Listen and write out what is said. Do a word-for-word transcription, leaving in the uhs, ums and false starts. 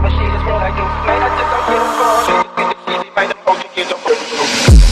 machine is real like you. Man, I just don't get them phone. Get the shit, find them folks, you get them folks.